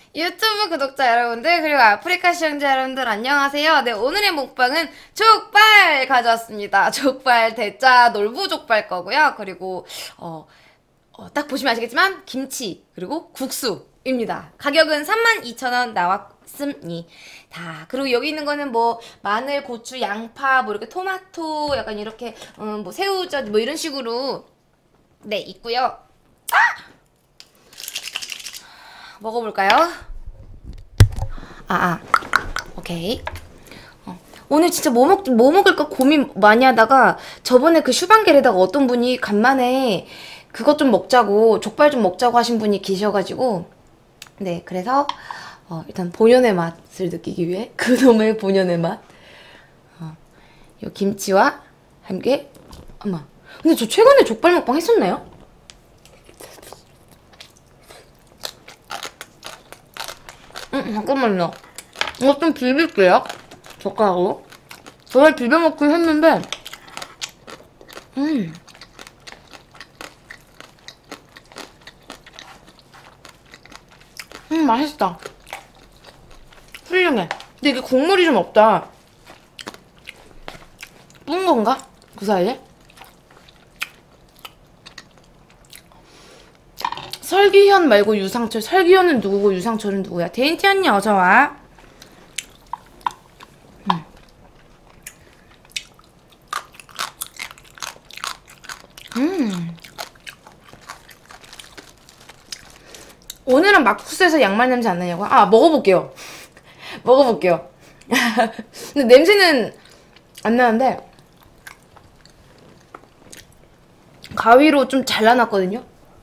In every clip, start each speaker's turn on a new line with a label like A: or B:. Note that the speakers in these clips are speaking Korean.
A: 유튜브 구독자 여러분들 그리고 아프리카 시청자 여러분들 안녕하세요. 네, 오늘의 먹방은 족발 가져왔습니다. 족발 대짜 놀부 족발 거고요. 그리고 딱 보시면 아시겠지만 김치 그리고 국수입니다. 가격은 32,000원 나왔습니다. 그리고 여기 있는 거는 뭐 마늘, 고추, 양파, 뭐 이렇게 토마토, 약간 이렇게 뭐 새우젓 뭐 이런 식으로 네 있고요. 먹어볼까요? 오케이. 오늘 진짜 뭐 먹을까 고민 많이 하다가 저번에 그 슈방겔에다가 어떤 분이 간만에 그것 좀 먹자고, 족발 좀 먹자고 하신 분이 계셔가지고, 네, 그래서, 일단 본연의 맛을 느끼기 위해, 그놈의 본연의 맛. 요 김치와 함께, 근데 저 최근에 족발 먹방 했었나요? 잠깐만요. 이거 좀 비빌게요. 젓가락으로. 저를 비벼먹긴 했는데, 맛있다. 훌륭해. 근데 이게 국물이 좀 없다. 뿐 건가? 그 사이에? 설기현 말고 유상철. 설기현은 누구고 유상철은 누구야? 데인티 언니 어서와. 오늘은 막국수에서 양말 냄새 안 나냐고? 먹어볼게요. 먹어볼게요. 근데 냄새는 안 나는데 가위로 좀 잘라놨거든요?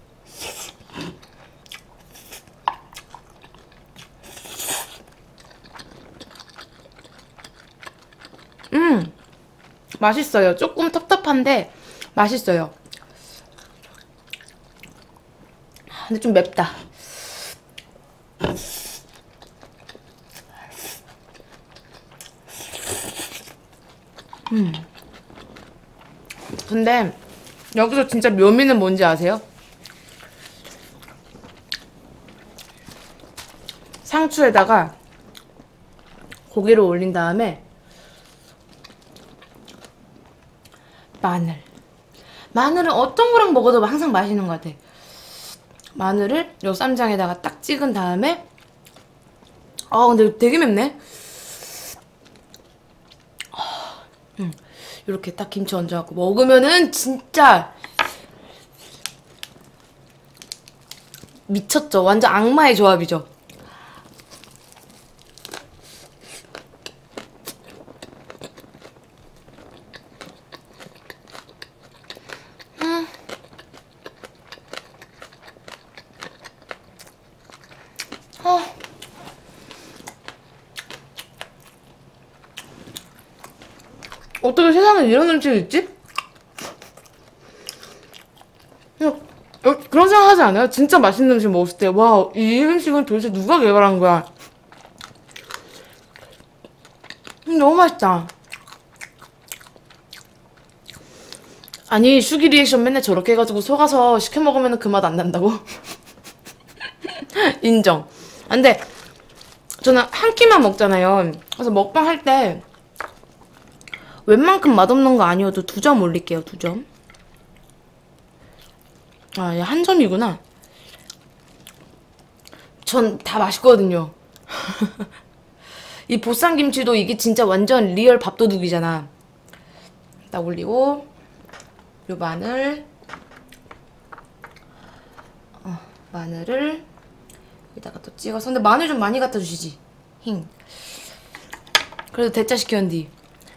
A: 맛있어요. 조금 텁텁한데 맛있어요. 근데 좀 맵다. 근데 여기서 진짜 묘미는 뭔지 아세요? 상추에다가 고기를 올린 다음에 마늘은 어떤 거랑 먹어도 항상 맛있는 것 같아. 마늘을 요 쌈장에다가 딱 찍은 다음에 근데 되게 맵네. 이렇게 딱 김치 얹어갖고 먹으면은 진짜 미쳤죠. 완전 악마의 조합이죠. 어떻게 세상에 이런 음식이 있지? 그런 생각 하지 않아요? 진짜 맛있는 음식 먹었을 때, 와, 이 음식은 도대체 누가 개발한 거야? 너무 맛있다. 아니, 슈기 리액션 맨날 저렇게 해가지고 속아서 시켜 먹으면 그 맛 안 난다고? 인정. 근데 저는 한 끼만 먹잖아요. 그래서 먹방 할 때 웬만큼 맛없는 거 아니어도 2점 올릴게요. 2점. 얘 한 점이구나. 전 다 맛있거든요. 이 보쌈김치도 이게 진짜 완전 리얼 밥도둑이잖아. 딱 올리고 요 마늘을 여기다가 또 찍어서. 근데 마늘 좀 많이 갖다 주시지. 힝. 그래도 대짜 시켰는디.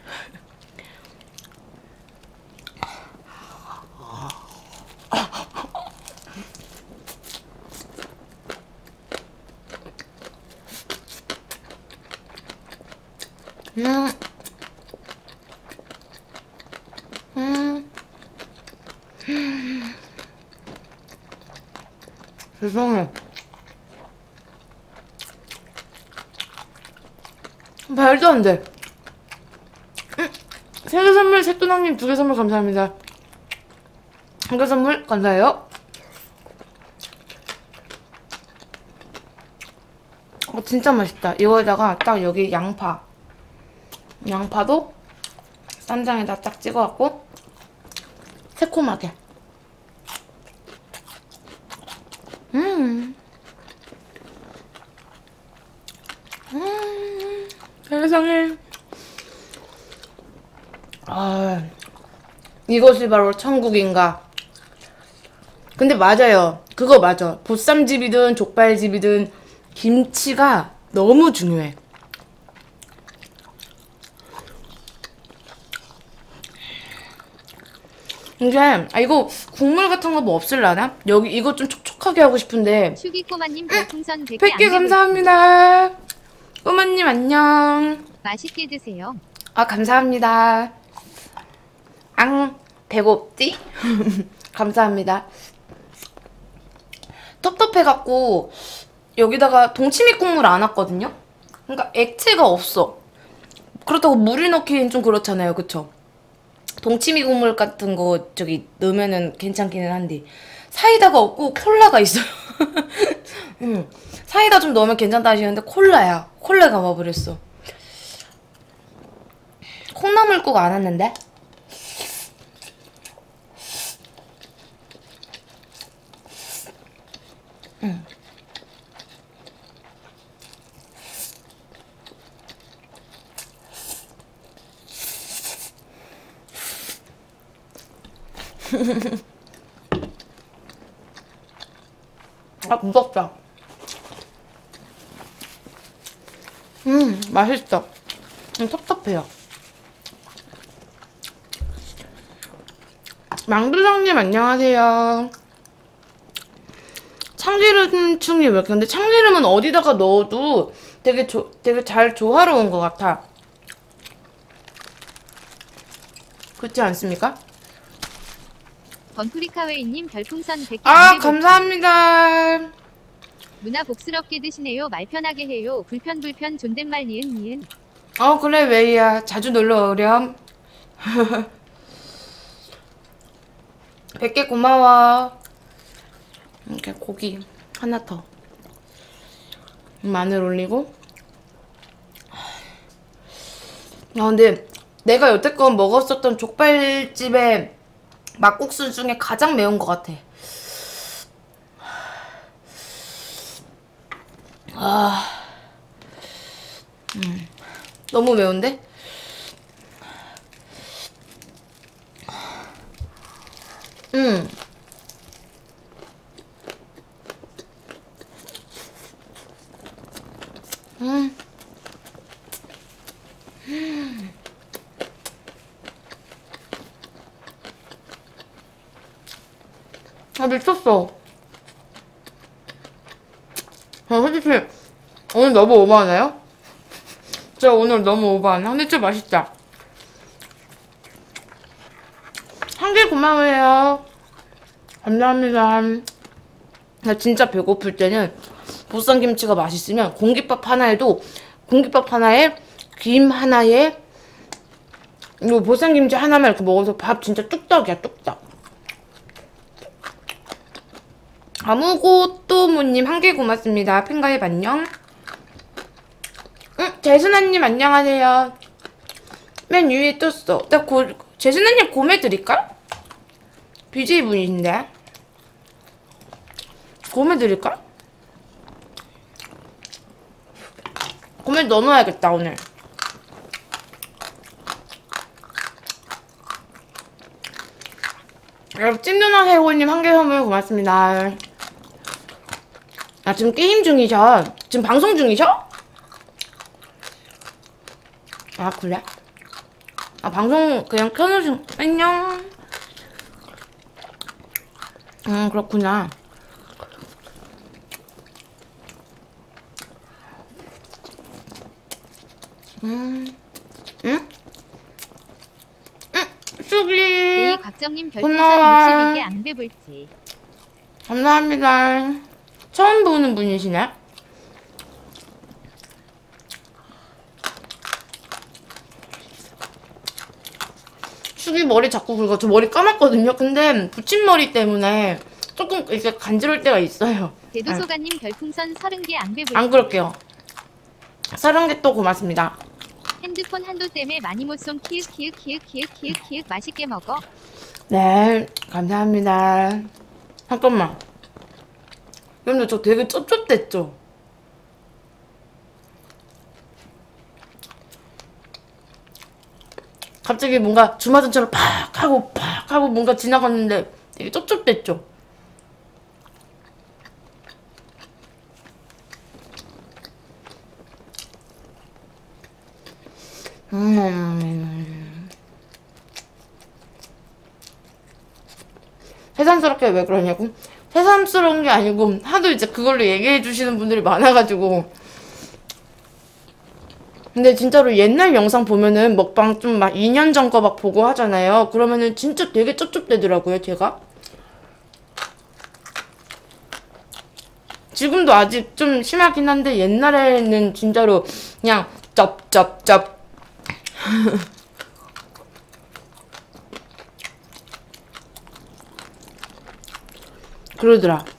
A: 죄송해. 말도 안 돼. 3개 선물, 새또랑님 2개 선물 감사합니다. 1개 선물 감사해요. 진짜 맛있다. 이거에다가 딱 여기 양파도 쌈장에다 딱 찍어갖고 새콤하게. 세상에. 이것이 바로 천국인가. 근데 맞아요. 그거 맞아. 보쌈집이든 족발집이든 김치가 너무 중요해. 이게 이거 국물 같은 거 뭐 없을라나? 여기 이거 좀 촉촉하게 하고 싶은데.
B: 슈기꼬마님 별풍선
A: 100개 감사합니다. 꼬마님 안녕.
B: 맛있게 드세요.
A: 감사합니다. 배고프지? 감사합니다. 텁텁해갖고 여기다가 동치미 국물 안 왔거든요? 그러니까 액체가 없어. 그렇다고 물을 넣기엔 좀 그렇잖아요, 그쵸? 동치미 국물 같은 거 저기 넣으면은 괜찮기는 한데 사이다가 없고 콜라가 있어요. 사이다 좀 넣으면 괜찮다 하시는데 콜라야. 콜라가 와버렸어. 콩나물국 안 왔는데? 무섭다. 맛있어. 텁텁해요. 망두장님 안녕하세요. 참기름충이 왜 이렇게. 근데 참기름은 어디다가 넣어도 되게 잘 조화로운 것 같아. 그렇지 않습니까?
B: 번프리카웨이님 별풍선 100개
A: 감사합니다.
B: 누나 복스럽게 드시네요. 말 편하게 해요. 불편 존댓말 니은.
A: 그래 웨이야. 자주 놀러 오렴. 100개 고마워. 이렇게 고기 하나 더. 마늘 올리고. 근데 내가 여태껏 먹었었던 족발집의 막국수 중에 가장 매운 것 같아. 너무 매운데? 미쳤어. 솔직히 오늘 너무 오버하나요? 진짜 오늘 너무 오버하나? 근데 진짜 맛있다. 한 개 고마워요. 감사합니다. 나 진짜 배고플 때는 보쌈김치가 맛있으면 공깃밥 하나에 김 하나에 이거 보쌈김치 하나만 이렇게 먹어서 밥 진짜 뚝딱이야, 뚝딱. 아무것도모님 한 개 고맙습니다. 팬가입 안녕. 재순아님 안녕하세요. 맨 위에 떴어. 재순아님 고메 드릴까? BJ 분이신데 고메 드릴까? 고메 넣어놔야겠다 오늘. 여러분 찐누나 해고님 한 개 선물 고맙습니다. 지금 게임 중이셔? 지금 방송 중이셔? 그래? 방송 그냥 켜놓으신. 안녕. 그렇구나. 쑥이
B: 곽정님
A: 고마워.
B: 별풍선 62개 안 배불지.
A: 감사합니다. 처음 보는 분이시네. 쑥이 머리 자꾸 긁어. 저 머리 감았거든요. 근데 붙임머리 때문에 조금 이렇게 간지러울 때가 있어요.
B: 대도소가님 별풍선 30개 안 배불지.
A: 안 그럴게요. 30개 또 고맙습니다.
B: 핸드폰 한도 때문에 많이 못 쏜 키읔 키읔 키읔 키읔 키읔 키읔 맛있게 먹어.
A: 네, 감사합니다. 잠깐만. 근데 저 되게 쩝쩝댔죠? 갑자기 뭔가 주마등처럼 팍 하고 뭔가 지나갔는데 되게 쩝쩝댔죠? 새삼스럽게 왜 그러냐고? 새삼스러운 게 아니고 하도 이제 그걸로 얘기해 주시는 분들이 많아가지고. 근데 진짜로 옛날 영상 보면은 먹방 좀 막 2년 전 거 막 보고 하잖아요. 그러면은 진짜 되게 쩝쩝대더라고요, 제가. 지금도 아직 좀 심하긴 한데 옛날에는 진짜로 그냥 쩝쩝쩝 그러더라.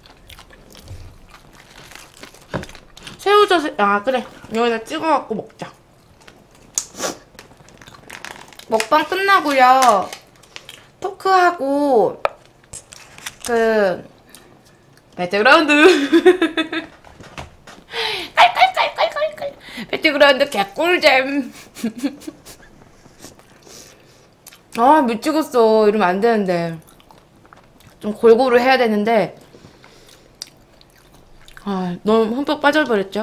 A: 새우젓을 그래, 여기다 찍어갖고 먹자. 먹방 끝나고요, 토크하고 그 배틀그라운드 깔깔깔깔깔깔 배틀그라운드 개꿀잼. 아 미치겠어. 이러면 안 되는데 좀 골고루 해야 되는데 너무 흠뻑 빠져버렸죠.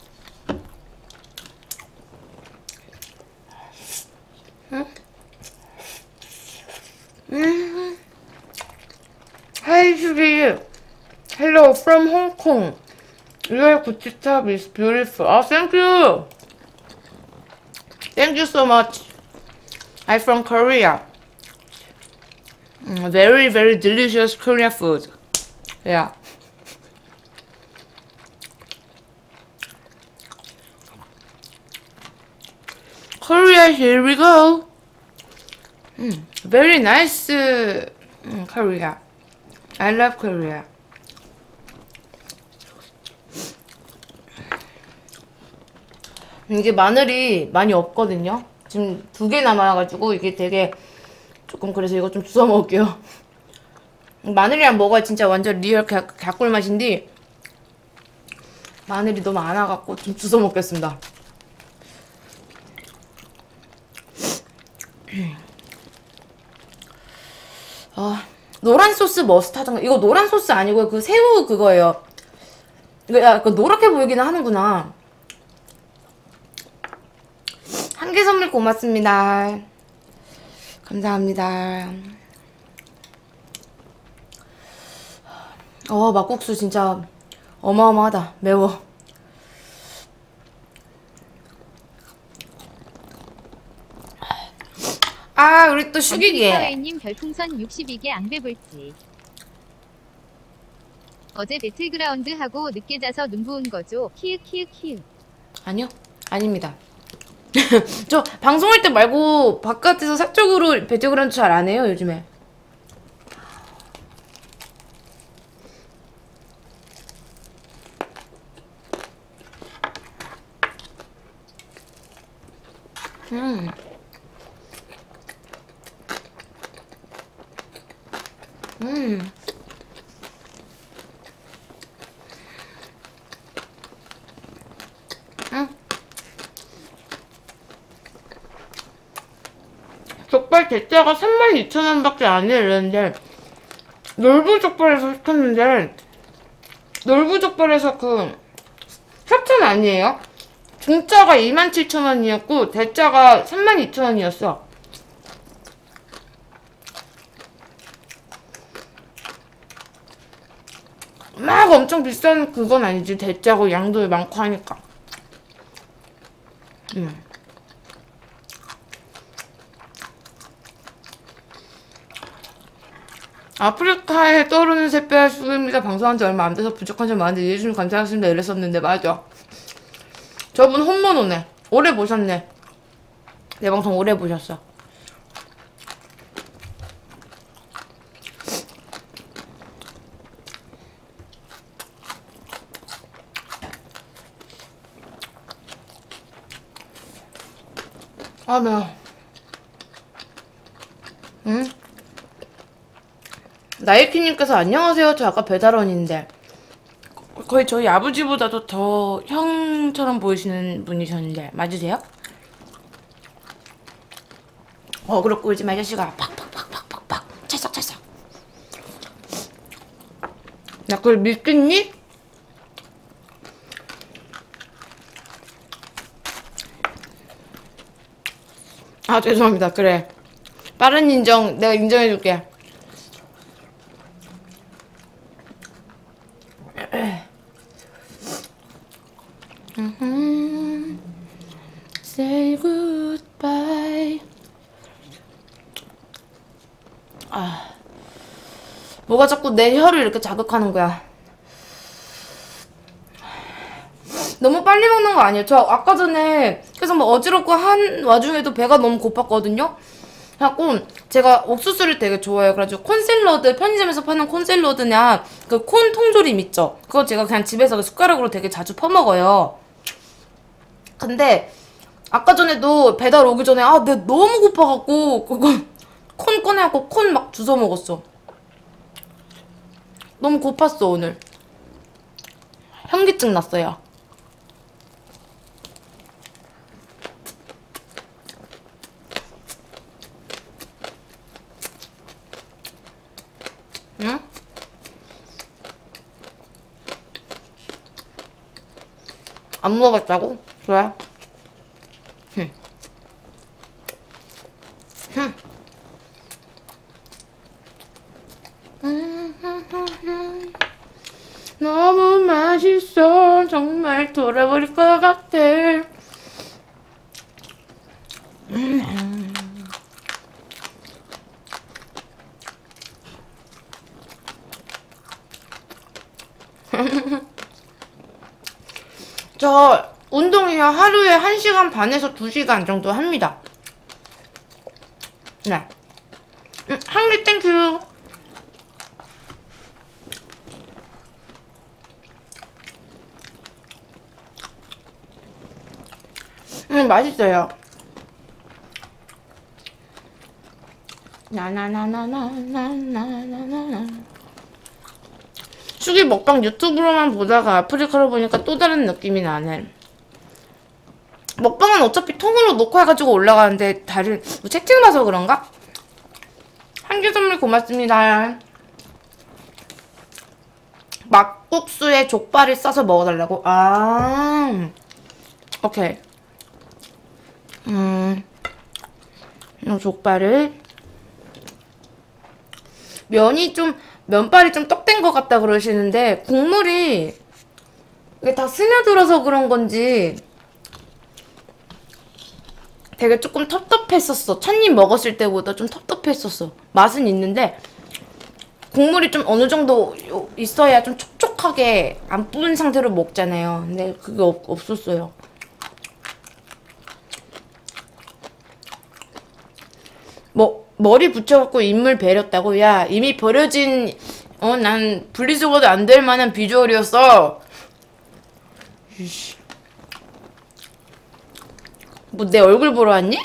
A: Hi Judy, hello from Hong Kong. Your Gucci top is beautiful. Oh, thank you. Thank you so much. I'm from Korea. Very, very delicious Korean food. Yeah. Korea, here we go. Very nice Korea. I love Korea. 이게 마늘이 많이 없거든요. 지금 2개 남아가지고 이게 되게 조금 그래서 이거 좀 주워 먹을게요. 마늘이랑 먹어야 진짜 완전 리얼 갓꿀 맛인데 마늘이 너무 안 와갖고 좀 주워 먹겠습니다. 노란 소스 머스타드. 이거 노란 소스 아니고요. 그 새우 그거예요. 이거 약간 노랗게 보이기는 하는구나. 한 개 선물 고맙습니다. 감사합니다. 막국수 진짜 어마어마하다. 매워. 우리 또 슈기기.
B: 사회님 별풍선 62개 앙배불지. 어제 배틀그라운드 하고 늦게 자서 눈 부은 거죠. 키읔 키읔 키읔.
A: 아니요, 아닙니다. 저 방송할 때 말고 바깥에서 사적으로 배틀그라운드 잘 안 해요, 요즘에. 족발 대짜가 32,000원 밖에 안 이랬는데 놀부족발에서 시켰는데 놀부족발에서 그 협찬 아니에요? 중짜가 27,000원이었고 대짜가 32,000원이었어. 막 엄청 비싼 그건 아니지. 대짜고 양도 많고 하니까. 아프리카에 떠오르는 샛별 수입니다. 방송한 지 얼마 안 돼서 부족한 점 많은데 이해해주시면 감사하겠습니다. 이랬었는데 맞아. 저분 홈모노네. 오래 보셨네. 내 방송 오래 보셨어. 아, 매워. 응? 나이키님께서 안녕하세요. 저 아까 배달원인데. 거의 저희 아버지보다도 더 형처럼 보이시는 분이셨는데 맞으세요? 그렇고 요즘 아저씨가 팍팍팍팍팍팍 찰싹찰싹. 야, 그걸 믿겠니? 아, 죄송합니다. 그래. 빠른 인정 내가 인정해줄게. Say goodbye. 아, 뭐가 자꾸 내 혀를 이렇게 자극하는 거야. 너무 빨리 먹는 거 아니에요? 저 아까 전에 계속 뭐 어지럽고 한 와중에도 배가 너무 고팠거든요? 그래갖고 제가 옥수수를 되게 좋아해요. 그래가지고 콘샐러드, 편의점에서 파는 콘샐러드냐 그 콘 통조림 있죠? 그거 제가 그냥 집에서 숟가락으로 되게 자주 퍼먹어요. 근데 아까 전에도 배달 오기 전에 내 너무 고파갖고 그거 콘 꺼내갖고 콘 막 주워 먹었어. 너무 고팠어 오늘. 현기증 났어요. 응? 안 먹었다고? 좋아요. 너무 맛있어. 정말 돌아버릴 것 같아. 저 운동이요. 하루에 1시간 반에서 2시간 정도 합니다. 네. 한 개 땡큐. 맛있어요. 나나나나나나나나나. 수기 먹방 유튜브로만 보다가 아프리카로 보니까 또 다른 느낌이 나네. 먹방은 어차피 통으로 녹화해가지고 올라가는데 다른 뭐 채팅 봐서 그런가? 한 개 선물 고맙습니다. 막국수에 족발을 싸서 먹어달라고? 오케이. 이 족발을 면발이 좀 떡된 것 같다 그러시는데 국물이 이게 다 스며들어서 그런 건지 되게 조금 텁텁했었어. 첫입 먹었을 때보다 좀 텁텁했었어. 맛은 있는데 국물이 좀 어느 정도 있어야 좀 촉촉하게 안 뿌은 상태로 먹잖아요. 근데 그게 없었어요. 머리 붙여갖고 인물 베렸다고? 야, 이미 버려진 난 분리수거도 안 될 만한 비주얼이었어. 뭐 내 얼굴 보러 왔니?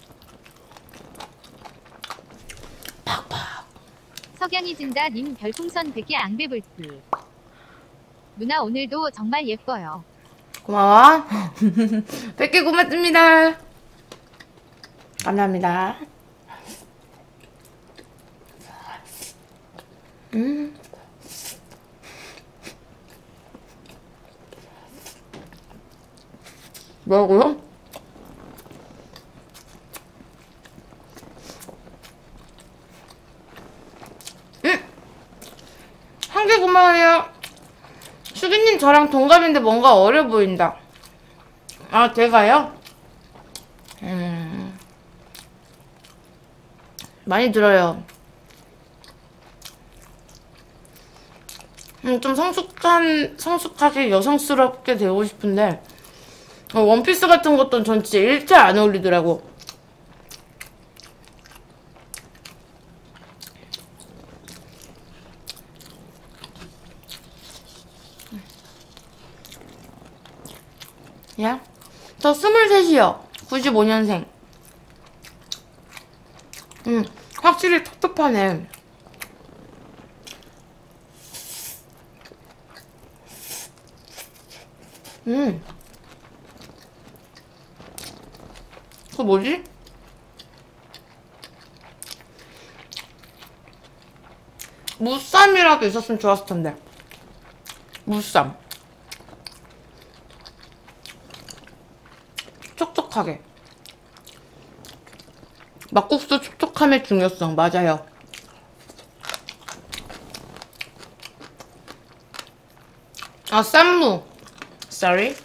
A: 팍팍.
B: 석양이 진다 님 별풍선 100개 앙배불트. 누나 오늘도 정말 예뻐요.
A: 고마워. 100개 고맙습니다. 감사합니다. 뭐라고요? 한 개 고마워요. 수기님 저랑 동갑인데 뭔가 어려 보인다. 아, 제가요? 많이 들어요. 좀 성숙하게 여성스럽게 되고 싶은데 원피스 같은 것도 전 진짜 일체 안 어울리더라고. 야? 저 23이요. 95년생. 확실히 텁텁하네. 그거 뭐지? 무쌈이라도 있었으면 좋았을 텐데. 무쌈. 촉촉하게. 막국수 촉촉함의 중요성, 맞아요. 아, 쌈무. Sorry.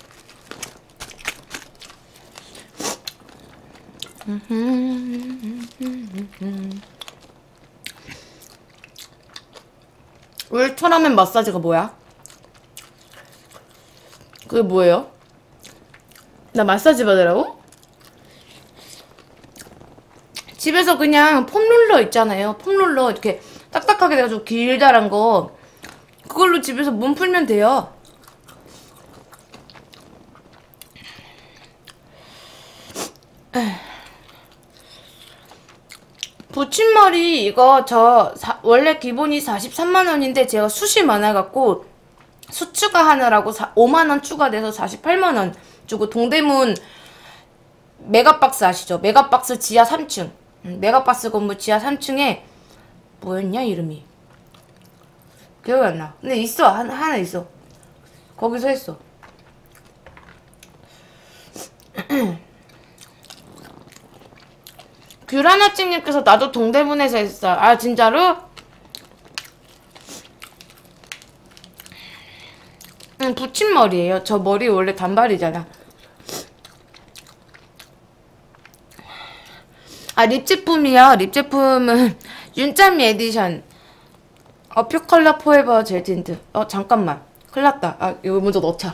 A: 울트라맨 마사지가 뭐야? 그게 뭐예요? 나 마사지 받으라고? 집에서 그냥 폼롤러 있잖아요. 폼롤러 이렇게 딱딱하게 돼가지고 길다란 거 그걸로 집에서 몸 풀면 돼요. 붙임머리 이거 원래 기본이 43만원인데 제가 숱이 많아갖고 숱 추가하느라고 5만원 추가돼서 48만원 주고 동대문 메가박스 아시죠? 메가박스 지하 3층 메가박스 건물 지하 3층에 뭐였냐 이름이 기억이 안 나. 근데 있어. 하나 있어. 거기서 했어. 귤하나찡님께서 나도 동대문에서 했어. 아 진짜로? 붙임머리예요. 저 머리 원래 단발이잖아. 아 립 제품이요. 립 제품은 윤짬이 에디션 어퓨 컬러 포에버 젤 틴트. 잠깐만 큰일났다. 아 이거 먼저 넣자.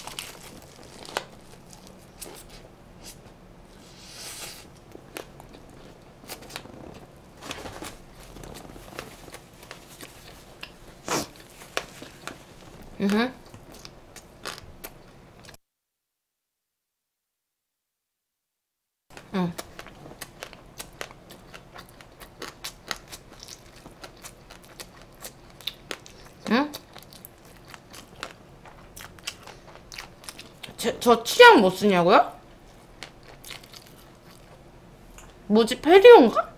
A: 응. 응? 저 치약 뭐 쓰냐고요? 뭐지? 페리온가?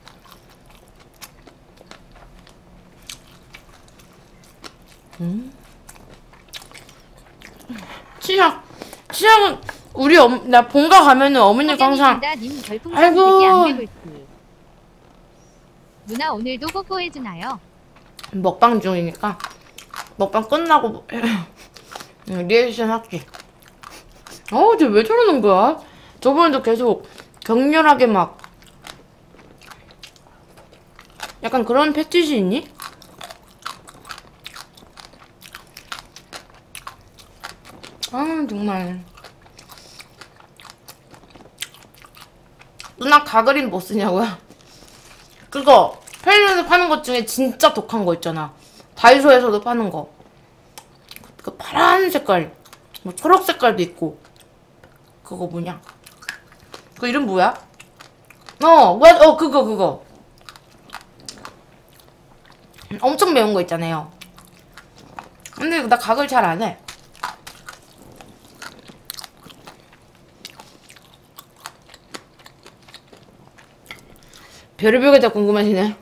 A: 치약은 나 본가 가면은 어머니가 항상 아이고
B: 누나 오늘도 뽀뽀해주나요?
A: 먹방 중이니까 먹방 끝나고 리액션 할게. 쟤 왜 저러는 거야? 저번에도 계속 격렬하게 막 약간 그런 패티시 있니? 정말 누나 가그린 뭐 쓰냐고요? 그거 편의점에서 파는 것 중에 진짜 독한 거 있잖아. 다이소에서도 파는 거. 그 파란 색깔, 뭐 초록 색깔도 있고. 그거 뭐냐? 그 이름 뭐야? 그거. 엄청 매운 거 있잖아요. 근데 나 가글 잘 안 해. 별의별 게 다 궁금하시네.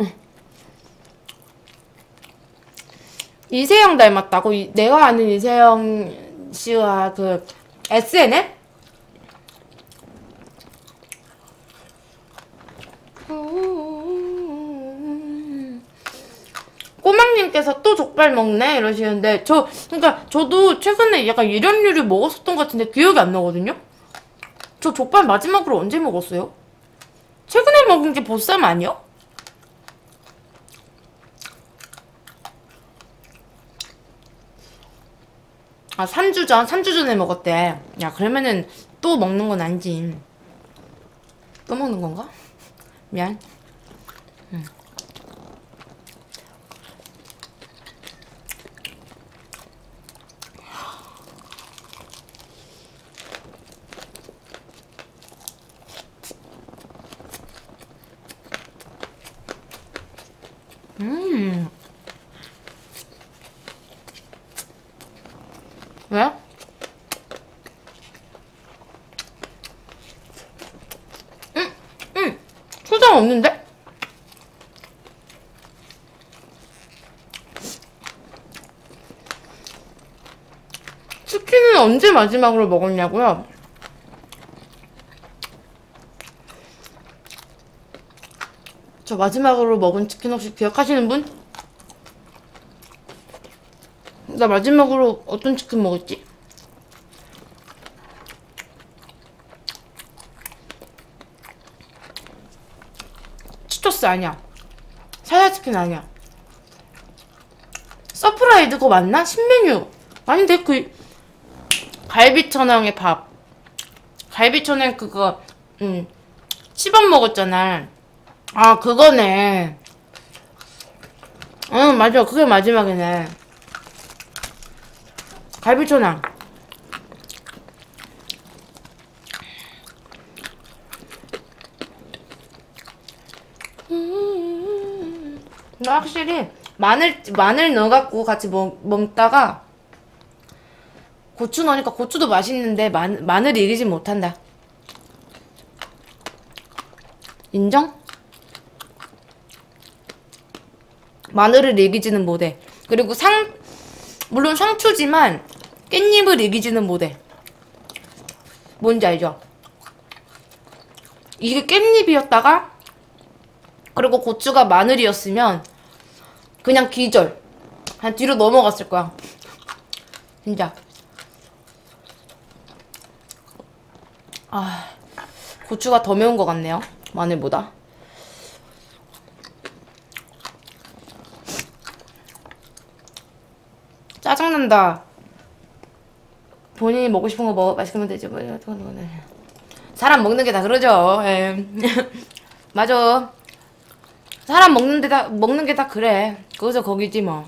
A: 이세영 닮았다고? 내가 아는 이세영 씨와 그 SNL? 꼬막님께서 또 족발 먹네 이러시는데 그러니까 저도 최근에 약간 이런 류를 먹었었던 것 같은데 기억이 안 나거든요? 저 족발 마지막으로 언제 먹었어요? 최근에 먹은 게 보쌈 아니요? 아 3주 전에 먹었대. 야 그러면은 또 먹는 건 아니지. 또 먹는 건가? 미안. 치킨은 언제 마지막으로 먹었냐고요? 저 마지막으로 먹은 치킨 혹시 기억하시는 분? 나 마지막으로 어떤 치킨 먹었지? 치토스 아니야. 사야치킨 아니야. 서프라이드 그거 맞나? 신메뉴 아닌데 그 갈비천왕의 밥. 갈비천왕 그거 씹어 먹었잖아. 아 그거네. 응 맞아 그게 마지막이네. 갈비천왕. 나 확실히 마늘 넣어갖고 같이 먹다가 고추 넣으니까 고추도 맛있는데 마늘이 이기지 못한다. 인정? 마늘을 이기지는 못해. 그리고 물론 상추지만 깻잎을 이기지는 못해. 뭔지 알죠? 이게 깻잎이었다가 그리고 고추가 마늘이었으면 그냥 기절. 한 뒤로 넘어갔을 거야. 진짜. 아, 고추가 더 매운 것 같네요. 마늘보다. 짜증난다. 본인이 먹고 싶은 거 맛있게 먹으면 되지. 사람 먹는 게 다 그러죠. 맞아. 사람 먹는 게 다 그래. 거기서 거기지 뭐.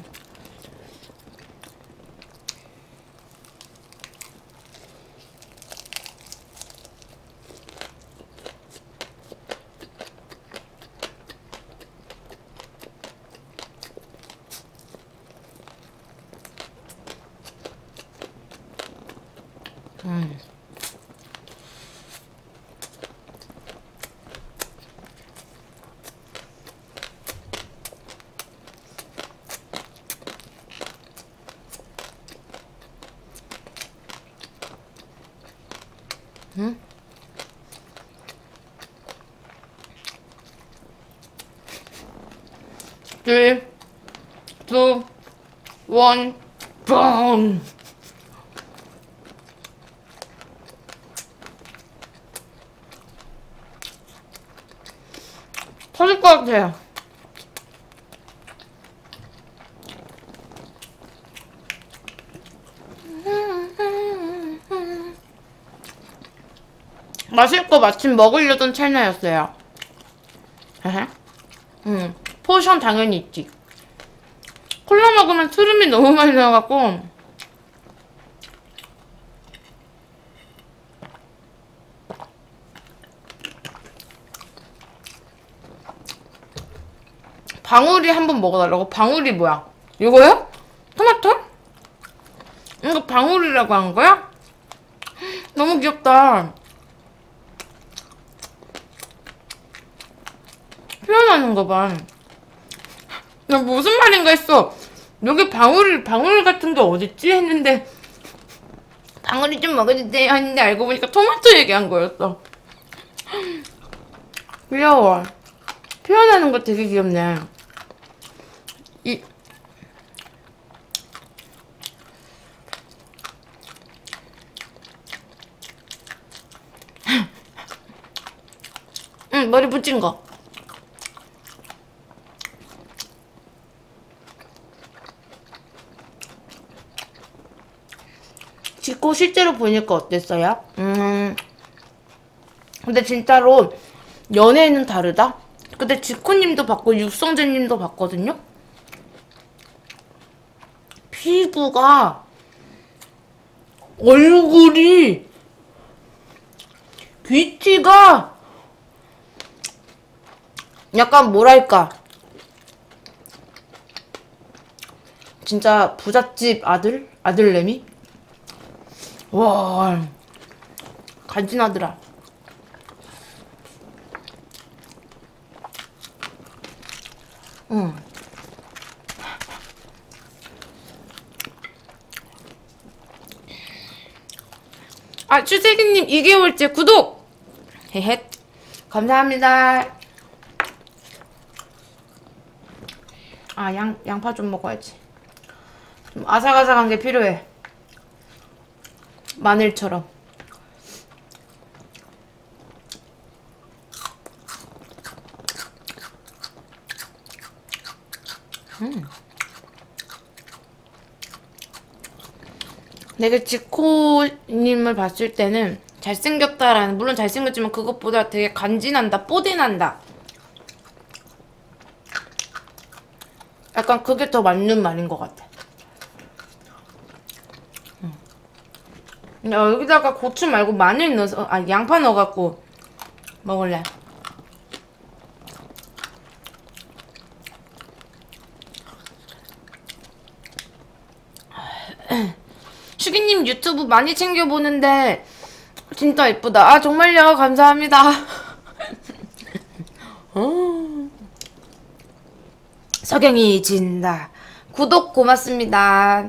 A: 응? 3, 2, 1, 뻥! 터질 것 같아요. 마실 거 마침 먹으려던 찰나였어요. 포션 당연히 있지. 콜라 먹으면 트름이 너무 많이 나와갖고 방울이 한번 먹어달라고? 방울이 뭐야? 이거요? 토마토? 이거 방울이라고 한 거야? 너무 귀엽다. 표현하는 거 봐. 나 무슨 말인가 했어. 여기 방울 같은 게 어딨지? 했는데 방울이 좀 먹어주세요 했는데 알고 보니까 토마토 얘기한 거였어. 귀여워. 표현하는 거 되게 귀엽네. 응, 머리 붙인 거. 지코 실제로 보니까 어땠어요? 근데 진짜로 연애는 다르다? 근데 지코님도 봤고 육성재님도 봤거든요? 피부가 얼굴이 귀티가 약간 뭐랄까 진짜 부잣집 아들내미? 와 간지나더라. 응. 아, 추세기님 2개월째 구독! 헤헷. 감사합니다. 아, 양파 좀 먹어야지. 좀 아삭아삭한 게 필요해. 마늘처럼. 내가 지코님을 봤을 때는 잘생겼다라는, 물론 잘생겼지만 그것보다 되게 간지난다, 뽀대난다. 약간 그게 더 맞는 말인 것 같아. 야, 여기다가 고추 말고 마늘 넣어서, 아, 양파 넣어갖고 먹을래. 슈기님 유튜브 많이 챙겨보는데 진짜 예쁘다. 아, 정말요? 감사합니다. 석영이 진다. 구독 고맙습니다.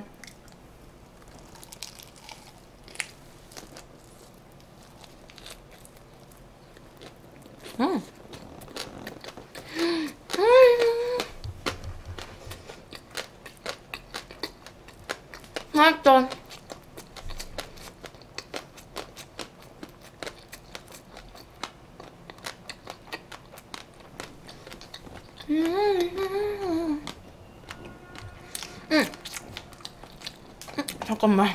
A: 맛있다. 잠깐만.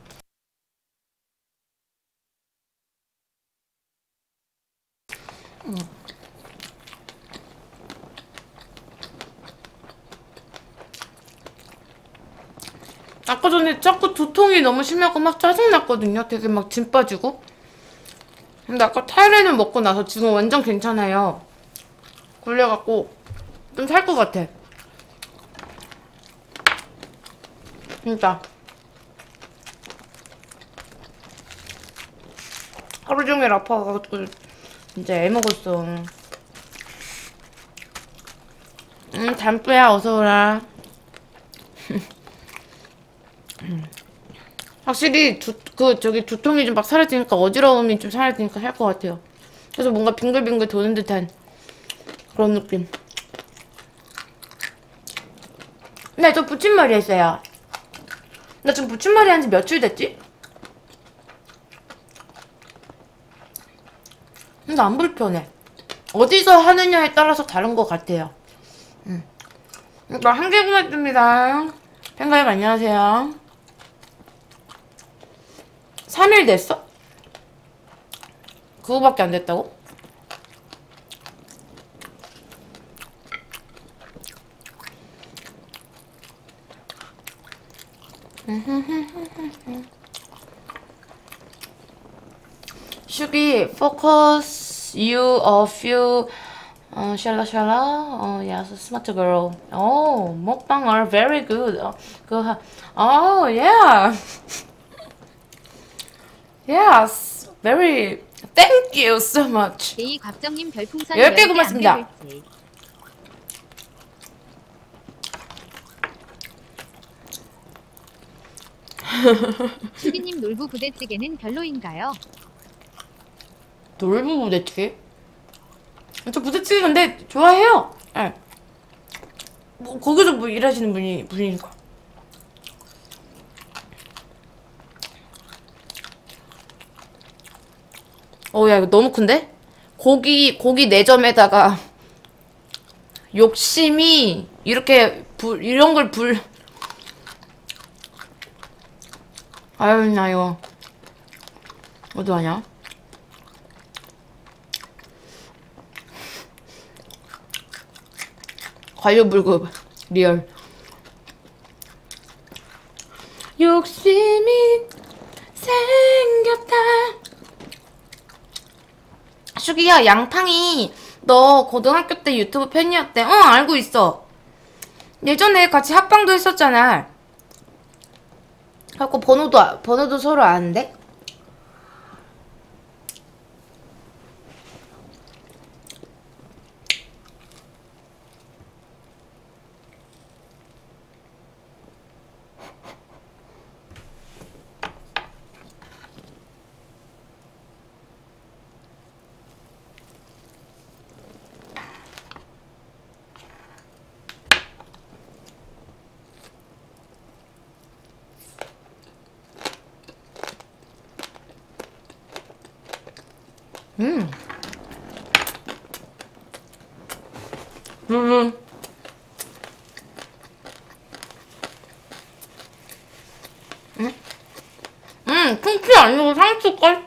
A: 아까 전에 자꾸 두통이 너무 심하고 막 짜증났거든요. 되게 막 진 빠지고. 근데 아까 타이레놀 먹고 나서 지금 완전 괜찮아요. 걸려갖고 좀 살 것 같아. 진짜. 하루 종일 아파가지고 진짜 애먹었어. 담뿌야 어서오라. 확실히 두통이 좀 막 사라지니까, 어지러움이 좀 사라지니까 할 것 같아요. 그래서 뭔가 빙글빙글 도는 듯한 그런 느낌. 네, 저 붙임머리 했어요. 나 지금 붙임머리 한 지 며칠 됐지? 근데 안 불편해. 어디서 하느냐에 따라서 다른 것 같아요. 나 한 개 고맙습니다. 팬가입 안녕하세요. 3일 됐어? 그거밖에 안 됐다고? 슈기, focus you a few, 샬라샬라, yes, smart girl. Oh, 먹방 are very good. Oh, yeah. Yes, very. Thank you so much.
B: 제이 곽정님 별풍선
A: 10개 고맙습니다.
B: 안배불지. 슈기님 놀부 부대찌개는 별로인가요?
A: 놀부 부대찌개? 저 부대찌개 근데 좋아해요. 예. 뭐 거기서 뭐 일하시는 분이니까. 야, 이거 너무 큰데? 고기 4점에다가 욕심이 이렇게 이런 걸 아유, 나 이거 어떡하냐? 관료불급 리얼. 욕심이 생겼다. 슈기야, 양팡이 너 고등학교 때 유튜브 팬이었대. 알고 있어. 예전에 같이 합방도 했었잖아. 그래갖고 번호도 서로 아는데? 음. 음. 킹키 아니고 상추걸?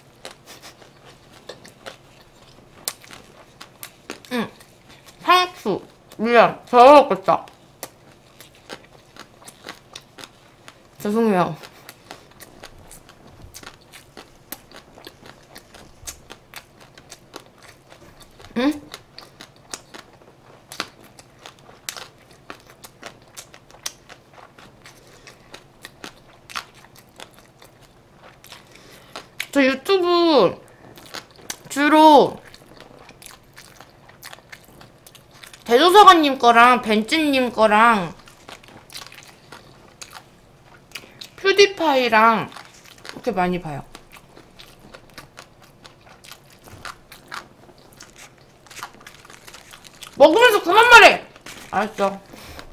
A: 상추. 미안, 더러웠겠다. 죄송해요. 응? 저 유튜브 주로 대조사관님 거랑 벤츠님 거랑 퓨디파이랑 이렇게 많이 봐요. 먹으면서 그만 말해! 알았어.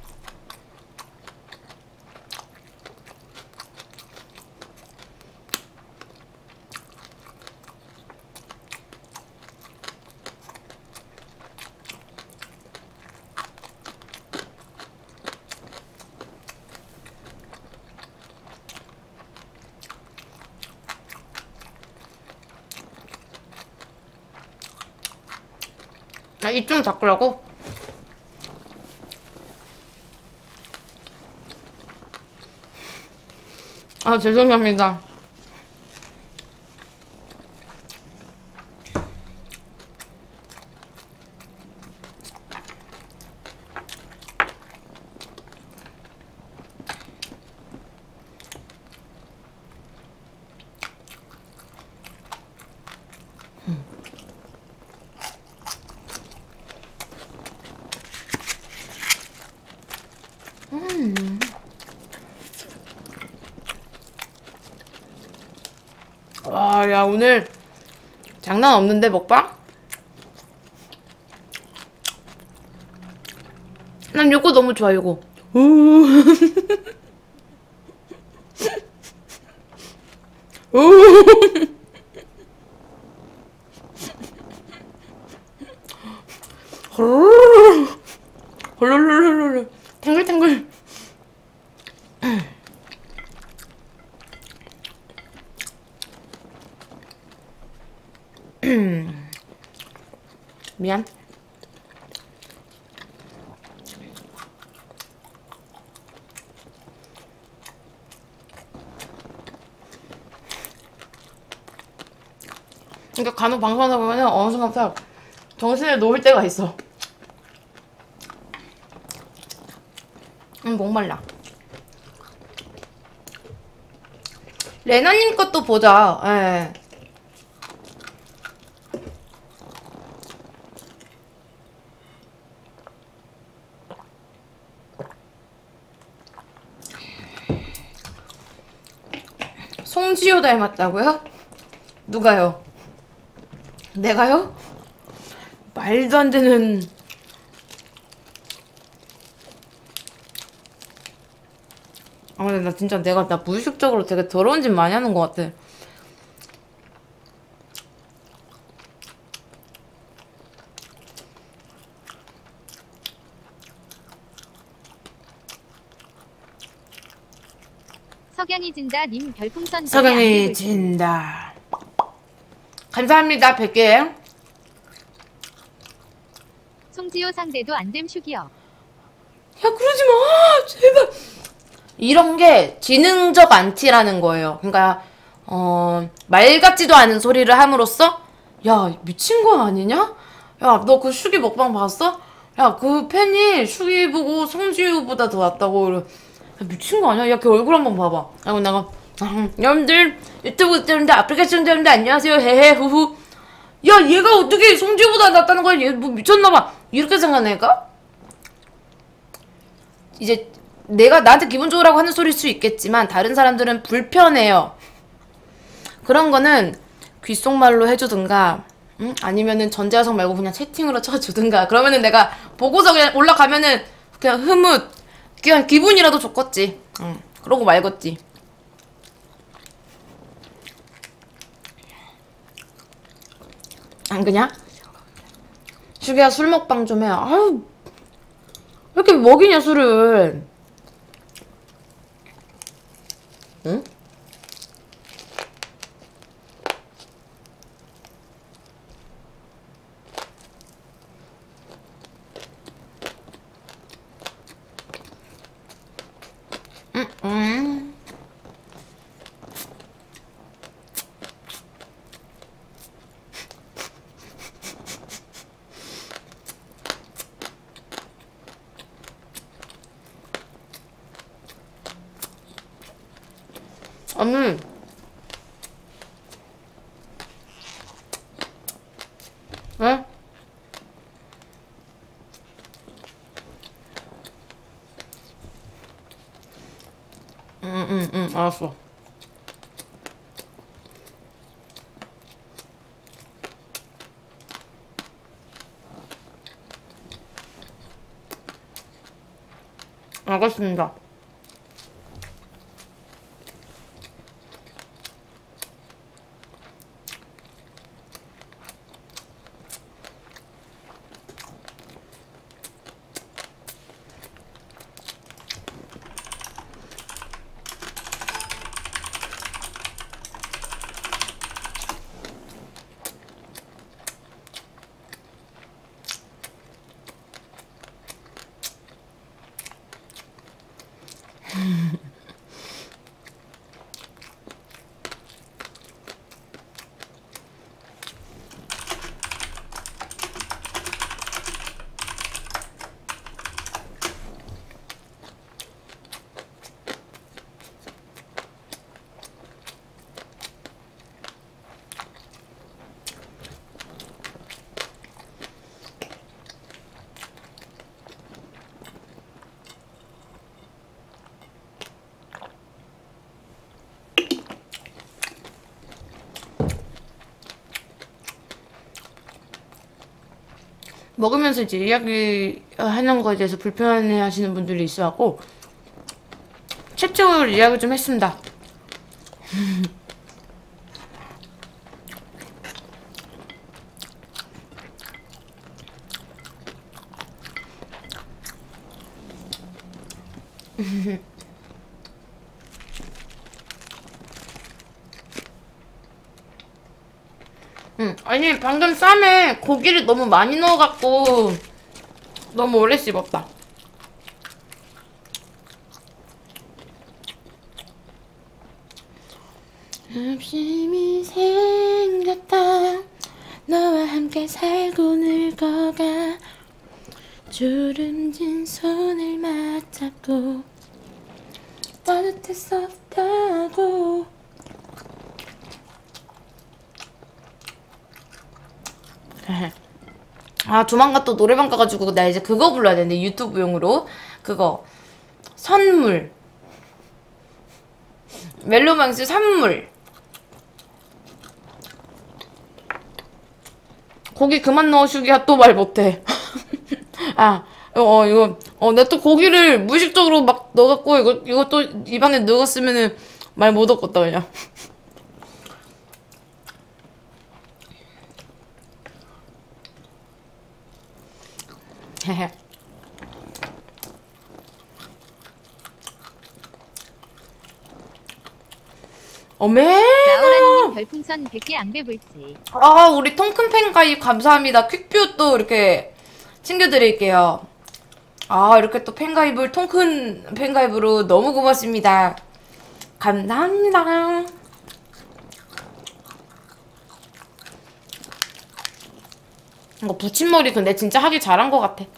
A: 아, 입 좀 닦으라고? 아, 죄송합니다. 와, 야, 오늘 장난 없는데, 먹방? 난 요거 너무 좋아, 요거. 우. 우. 홀룰룰룰룰. 탱글탱글. 미안. 그러니까 간혹 방송하다 보면은 어느 순간부터 정신을 놓을 때가 있어. 목말라. 레나님 것도 보자. 예. 송지효 닮았다고요? 누가요? 내가요? 말도 안 되는. 아, 근데 나 진짜 나 무의식적으로 되게 더러운 짓 많이 하는 것 같아.
B: 석양이 진다 님 별풍선
A: 석양이 진다. 감사합니다. 100개.
B: 송지효 상대도 안됨 슈기요.
A: 야, 그러지 마. 제발. 이런 게 지능적 안티라는 거예요. 그러니까 말 같지도 않은 소리를 함으로써 야, 미친 거 아니냐? 야, 너 그 슈기 먹방 봤어? 야, 그 팬이 슈기 보고 송지효보다 더 낫다고. 야, 미친 거 아니야? 야, 걔 얼굴 한번 봐봐. 그리고 내가 여러분들 유튜브 때문에 아프리카 시청자분들 안녕하세요. 헤헤 후후. 야, 얘가 어떻게 송지효보다 낫다는 거야? 얘 뭐 미쳤나봐. 이렇게 생각하니까 이제 내가 나한테 기분 좋으라고 하는 소리일 수 있겠지만 다른 사람들은 불편해요. 그런 거는 귓속말로 해주든가 아니면은 전자석 말고 그냥 채팅으로 쳐주든가. 그러면은 내가 보고서 그냥 올라가면은 그냥 흐뭇 그냥 기분이라도 좋겠지. 그러고 말겠지. 안 그냐? 슈기야 술 먹방 좀 해. 아유 왜 이렇게 먹이냐 술을. 응? 응, 응. 응? 응, 알았어. 알겠습니다. 먹으면서 이제 이야기하는 거에 대해서 불편해 하시는 분들이 있어갖고 채찍으로 이야기 좀 했습니다. 아니 방금 쌈에 고기를 너무 많이 넣어갖고 너무 오래 씹었다. 욕심이 생겼다. 너와 함께 살고 늙어가. 주름진 손을 맞잡고 따뜻할 수 없다고. 아 조만간 또 노래방 가가지고 나 이제 그거 불러야 되는데 유튜브용으로 그거 선물 멜로망스 선물. 고기 그만 넣어 슈기야. 또 말 못해. 이거 나 또 고기를 무의식적으로 막 넣어갖고 이거 또 입안에 넣었으면은 말 못 얻겠다 그냥. 헤헤. 어메.
B: 라우라님 별풍선 100개 앙배불지.
A: 아 우리 통큰 팬 가입 감사합니다. 퀵뷰 또 이렇게 챙겨드릴게요. 아 이렇게 또 팬가입을 통큰 팬가입으로 너무 고맙습니다. 감사합니다. 이거 붙임머리 근데 진짜 하기 잘한 것 같아.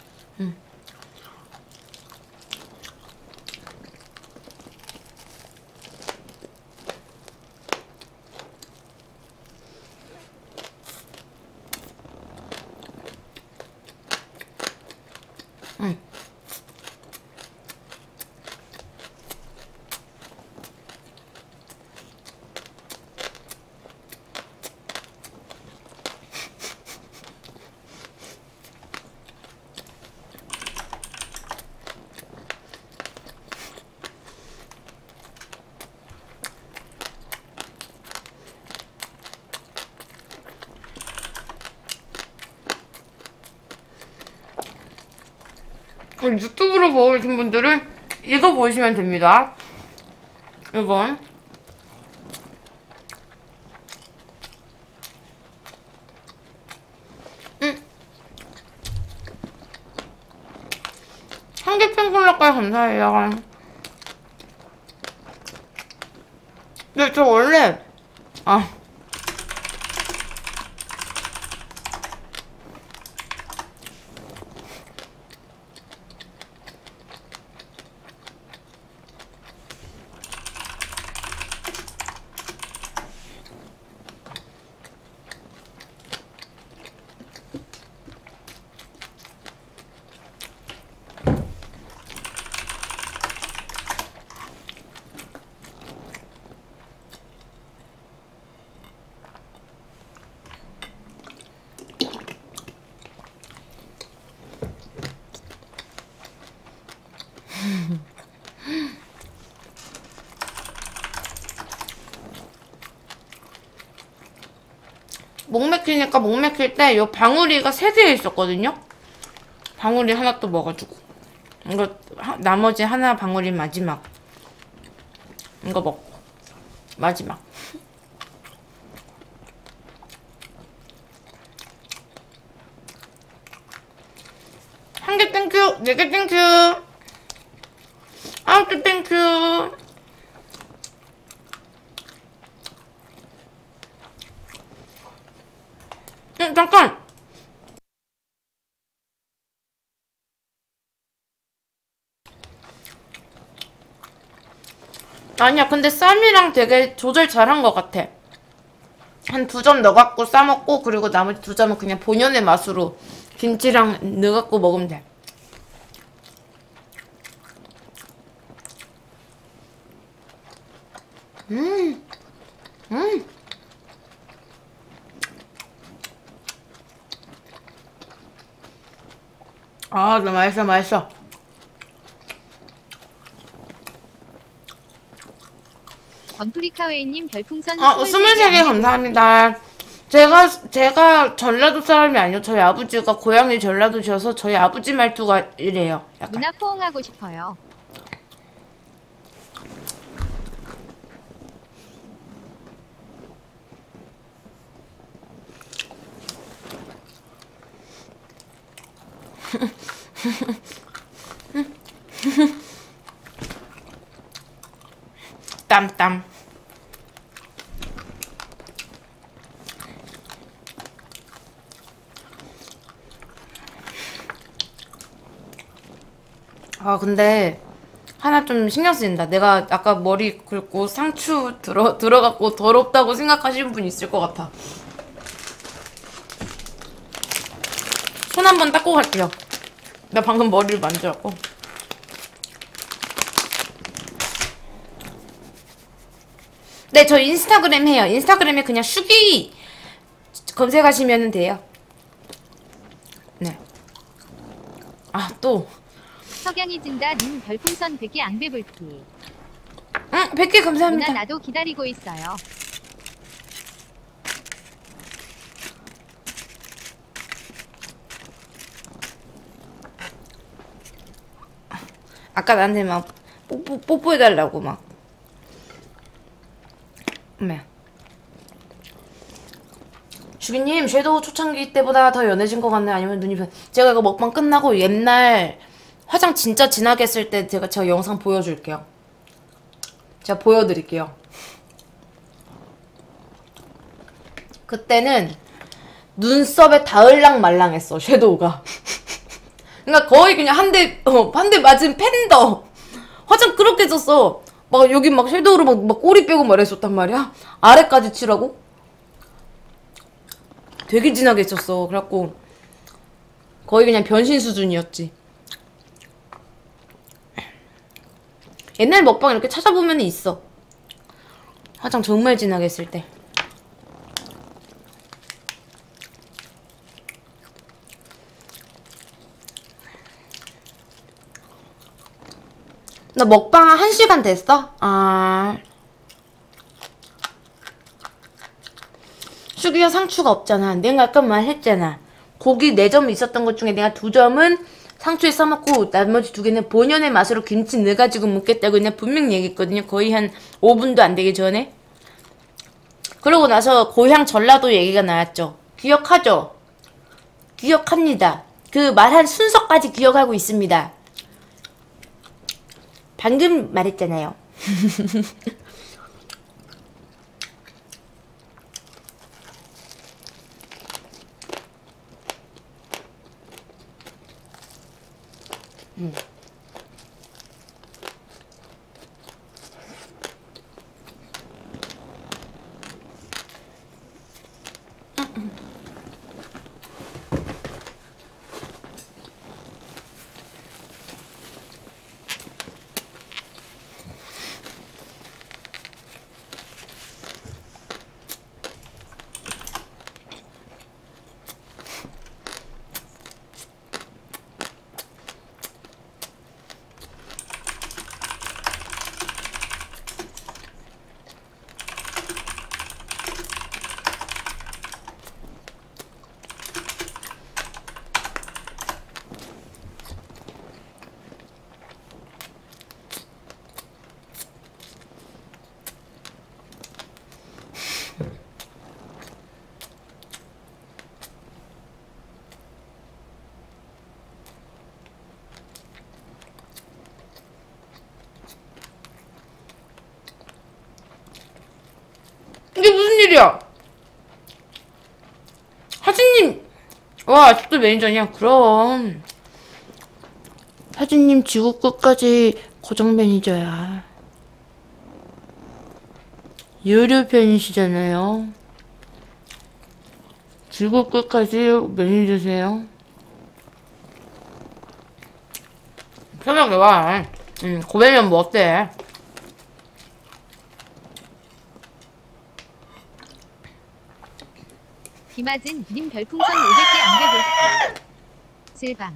A: 유튜브로 보신 분들은 이거 보시면 됩니다. 이건 한개 팬클럽까지 감사해요. 근데 저 원래 목 맥히니까 목 맥힐 때 요 방울이가 3개 있었거든요. 방울이 하나 또 먹어주고 이거 나머지 하나 방울이 마지막 이거 먹고 마지막. 한 개 땡큐, 4개 땡큐, 9개 땡큐. 잠깐! 아니야, 근데 쌈이랑 되게 조절 잘한 것 같아. 한 2점 넣어갖고 싸먹고, 그리고 나머지 2점은 그냥 본연의 맛으로 김치랑 넣어갖고 먹으면 돼. 음. 아, 너무 맛있어, 맛있어.
B: 건프리카웨이님 별풍선
A: 23개 감사합니다. 제가 전라도 사람이 아니요. 저희 아버지가 고향이 전라도셔서 저희 아버지 말투가 이래요. 약간.
B: 누나 포옹하고 싶어요.
A: 땀. 아, 근데 하나 좀 신경 쓰인다. 내가 아까 머리 긁고 상추 들어갔고 더럽다고 생각하시는 분 있을 것 같아. 손 한번 닦고 갈게요. 나 방금 머리를 만져갖고. 네, 저 인스타그램 해요. 인스타그램에 그냥 슈기 검색하시면 돼요. 네. 아, 또.
B: 석양이 진다 님 별풍선 100개 앙배불기.
A: 100개 감사합니다.
B: 누나 나도 기다리고 있어요.
A: 아까 나한테 막 뽀뽀해달라고 막. 네. 주기님, 섀도우 초창기 때보다 더 연해진 것 같나요? 아니면 눈이 제가 이거 먹방 끝나고 옛날 화장 진짜 진하게 했을 때 제가 영상 보여줄게요. 제가 보여드릴게요. 그때는 눈썹에 닿을랑 말랑했어, 섀도우가. 그러니까 거의 그냥 한 대 맞은 팬더. 화장 그렇게 했었어. 막 여기 막 섀도우로 막 꼬리 빼고 말했었단 말이야. 아래까지 칠하고. 되게 진하게 했었어. 그래갖고 거의 그냥 변신 수준이었지. 옛날 먹방 이렇게 찾아보면 있어. 화장 정말 진하게 했을 때. 나 먹방 1시간 됐어? 슈기야 상추가 없잖아. 내가 아까 말했잖아. 고기 4점 있었던 것 중에 내가 2점은 상추에 싸먹고 나머지 2개는 본연의 맛으로 김치 넣어가지고 먹겠다고 그냥 분명히 얘기했거든요. 거의 한 5분도 안 되기 전에. 그러고 나서 고향 전라도 얘기가 나왔죠. 기억하죠? 기억합니다. 그 말한 순서까지 기억하고 있습니다. 방금 말했잖아요. 이게 무슨 일이야? 하진님! 와, 아직도 매니저냐? 그럼. 하진님 지구 끝까지 고정 매니저야. 유료 팬이시잖아요. 지구 끝까지 매니저세요. 편하게 와. 고배면 뭐 어때?
B: 김아진 님 별풍선 500개 안개볼게. 실방.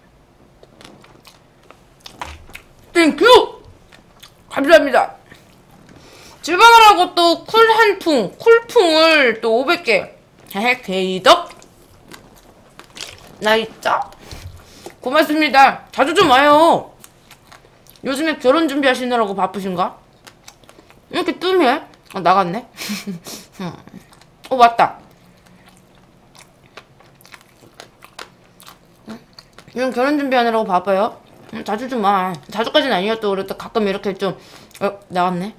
A: 땡큐! 감사합니다. 질방을 하고 또 쿨풍을 또 500개. 개이덕? 나 있죠? 고맙습니다. 자주 좀 와요. 요즘에 결혼 준비하시느라고 바쁘신가? 이렇게 뜸해? 나갔네. 맞다. 요즘 결혼 준비하느라고 바빠요. 자주 좀 와. 자주까지는 아니어도 그래도 가끔 이렇게 좀 나갔네.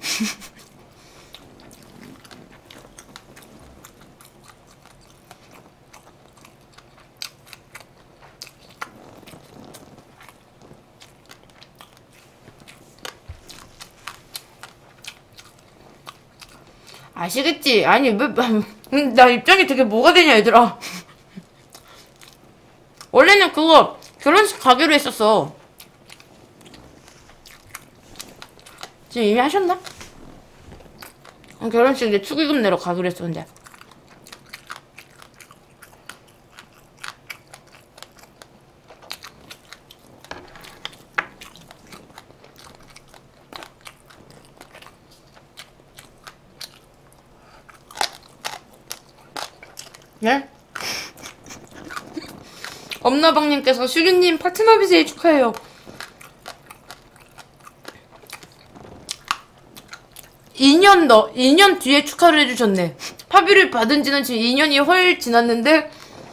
A: 아시겠지? 아니 나 입장이 되게 뭐가 되냐 얘들아. 원래는 그거 결혼식 가기로 했었어. 지금 이미 하셨나? 결혼식 이제 축의금 내러 가기로 했었는데. 네? 엄나방님께서 슈류님 파트너 BJ 축하해요. 이 2년 뒤에 축하를 해주셨네. 파비를 받은 지는 지금 2년이 훨 지났는데,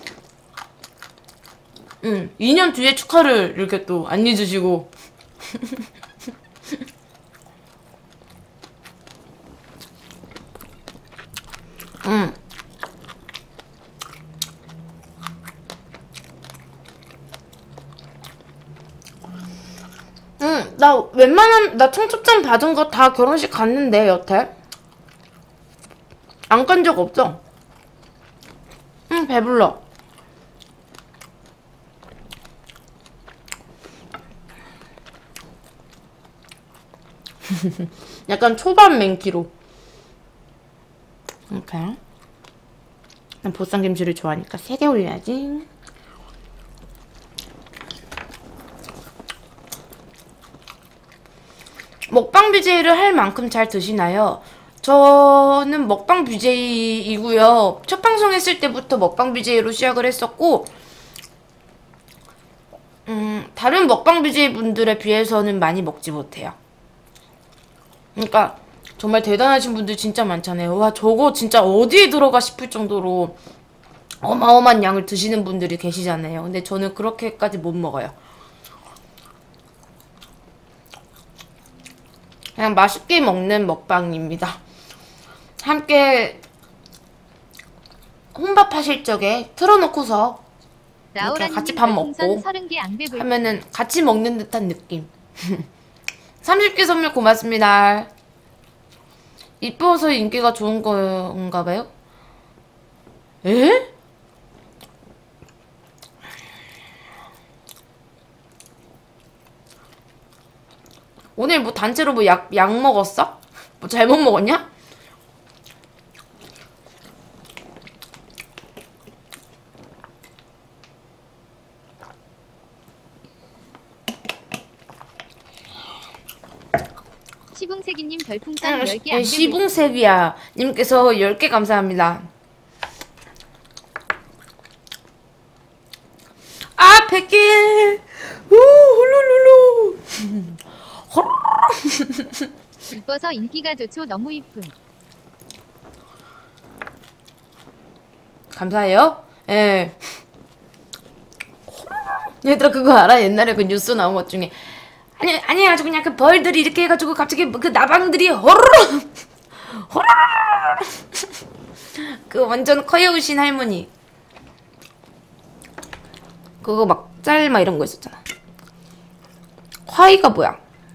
A: 2년 뒤에 축하를 이렇게 또 안 잊으시고. 나 청첩장 받은 거 다 결혼식 갔는데, 여태. 안 간 적 없어. 배불러. 약간 초밥 맹키로. 이렇게. 난 보쌈김치를 좋아하니까 3개 올려야지. 먹방 BJ를 할 만큼 잘 드시나요? 저는 먹방 BJ이고요. 첫 방송 했을 때부터 먹방 BJ로 시작을 했었고, 다른 먹방 BJ 분들에 비해서는 많이 먹지 못해요. 그러니까 정말 대단하신 분들 진짜 많잖아요. 와, 저거 진짜 어디에 들어가 싶을 정도로 어마어마한 양을 드시는 분들이 계시잖아요. 근데 저는 그렇게까지 못 먹어요. 그냥 맛있게 먹는 먹방입니다. 함께 혼밥 하실 적에 틀어놓고서 이렇게 같이 밥 먹고 하면은 같이 먹는 듯한 느낌. 30개 선물 고맙습니다. 이뻐서 인기가 좋은 건가 봐요? 에? 오늘 뭐 단체로 뭐 약 먹었어? 뭐 잘못 먹었냐?
B: 시붕세기님 별풍선 10개
A: 시붕세기야 님께서 10개 감사합니다. 아, 100개! 우, 홀로로로!
B: 이뻐서 인기가 좋죠. 너무 이쁨.
A: 감사해요. 예. 얘들아, 그거 알아? 옛날에 그 뉴스 나온 것 중에. 아니, 아주 그냥 그 벌들이 이렇게 해가지고 갑자기 그 나방들이 호로로! 호로로! 그 완전 커여우신 할머니. 그거 막 짤 막 이런 거 있었잖아. 화이가 뭐야?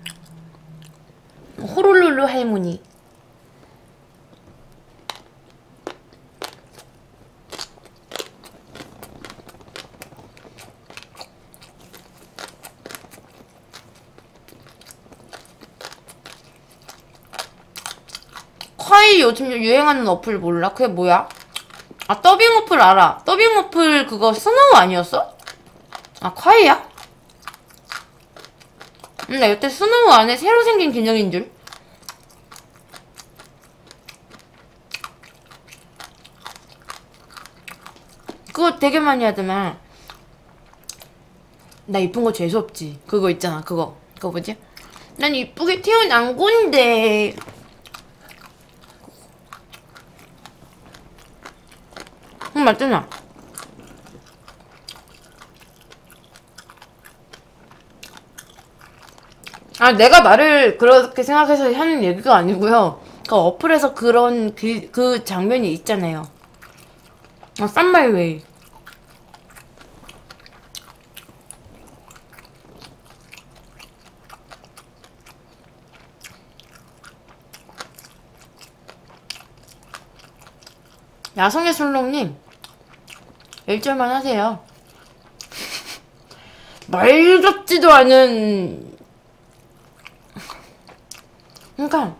A: 호롤룰루 할머니. 화이 요즘 유행하는 어플 몰라? 그게 뭐야? 아, 더빙 어플 알아. 더빙 어플 그거 스노우 아니었어? 아, 콰이야? 나 여태 스노우 안에 새로 생긴 기능인 줄. 그거 되게 많이 하더만. 나 이쁜 거 재수없지. 그거 있잖아, 그거 뭐지? 난 이쁘게 태어난 건데. 맞잖아. 아, 내가 말을 그렇게 생각해서 하는 얘기가 아니고요. 그 어플에서 그런 그 장면이 있잖아요. 아, 쌈마이웨이. 야성의 술롱님, 1절만 하세요. 말 같지도 않은. 그러니까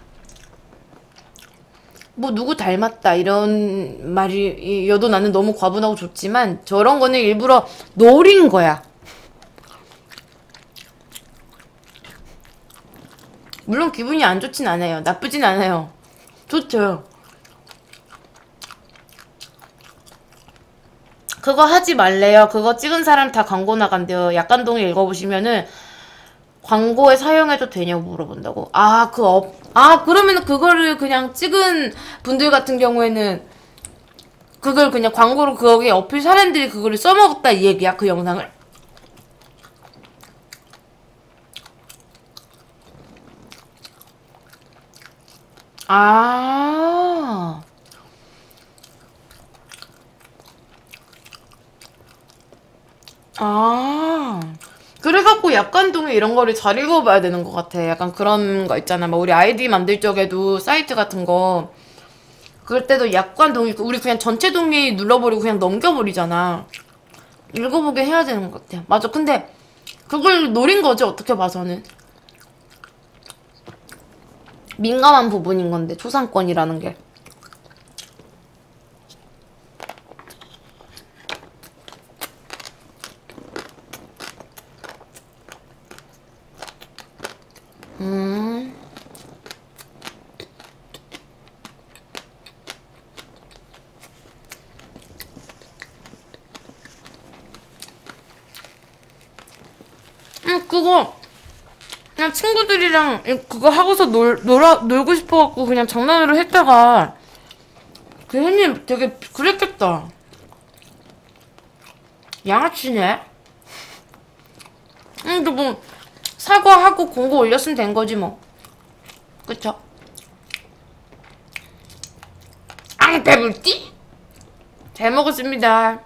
A: 뭐 누구 닮았다 이런 말이여도 나는 너무 과분하고 좋지만 저런 거는 일부러 노린 거야. 물론 기분이 안 좋진 않아요. 나쁘진 않아요. 좋죠. 그거 하지 말래요. 그거 찍은 사람 다 광고 나간대요. 약간동에 읽어보시면은 광고에 사용해도 되냐고 물어본다고. 그러면 그거를 그냥 찍은 분들 같은 경우에는 그걸 그냥 광고로 거기에 어필 사람들이 그거를 써먹었다 이 얘기야, 그 영상을? 아. 아. 그래갖고 약간동에 이런 거를 잘 읽어봐야 되는 것 같아. 약간 그런 거 있잖아. 막 우리 아이디 만들 적에도 사이트 같은 거. 그럴 때도 약간동의, 우리 그냥 전체 동의 눌러버리고 그냥 넘겨버리잖아. 읽어보게 해야 되는 것 같아. 맞아. 근데 그걸 노린 거지, 어떻게 봐서는. 민감한 부분인 건데, 초상권이라는 게. 그거 그냥 친구들이랑 그거 하고서 놀고 싶어갖고 그냥 장난으로 했다가 그 햇님 되게 그랬겠다. 양아치네? 또 뭐 사과하고 공고 올렸으면 된 거지 뭐. 그쵸? 앙 배불띠? 잘 먹었습니다.